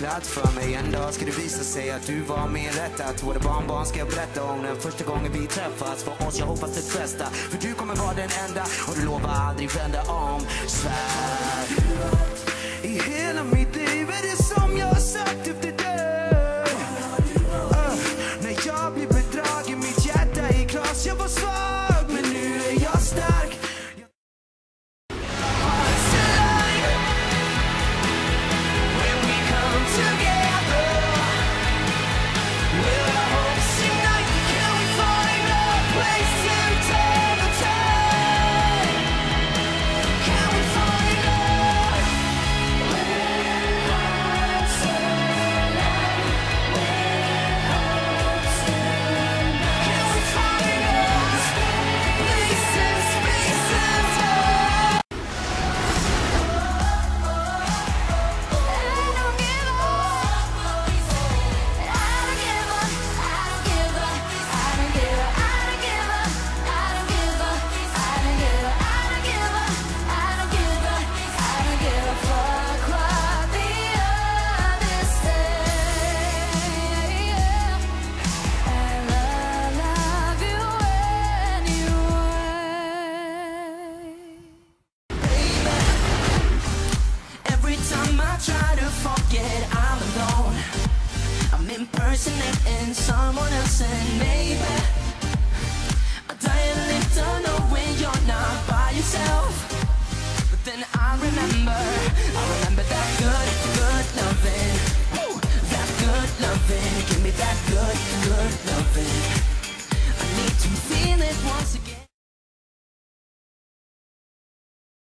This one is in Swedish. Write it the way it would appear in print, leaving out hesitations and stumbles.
klart för mig. En dag ska det visa sig att du var mer rätt. Att våra barnbarn ska jag berätta om den första gången vi träffas. För oss, jag hoppas det bästa, för du kommer vara den enda. Och du lovar aldrig vända om. Svär. I hela mitt liv är det som jag har sagt efter dig. När jag blir bedragen, mitt hjärta är glas. Jag var svag, men nu är jag stark. Impersonating someone else, and maybe I die a little knowing you're not by yourself. But then I remember that good loving. Ooh, that good loving. Give me that good loving. I need to feel it once again.